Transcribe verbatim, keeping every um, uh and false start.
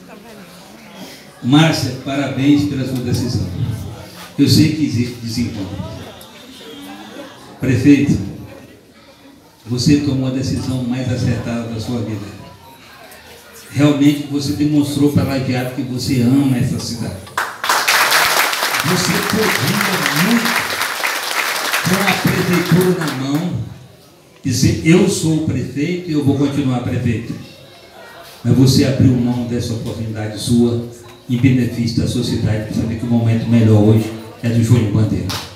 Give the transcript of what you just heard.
Márcia, parabéns pela sua decisão. Eu sei que existe desencontro. Prefeito, você tomou a decisão mais acertada da sua vida. Realmente você demonstrou para Lajeado que você ama essa cidade. Você podia muito, com a prefeitura na mão, dizer: eu sou o prefeito e eu vou continuar prefeito. Mas você abriu mão dessa oportunidade sua em benefício da sociedade, para saber que o momento melhor hoje é do Júnior Bandeira.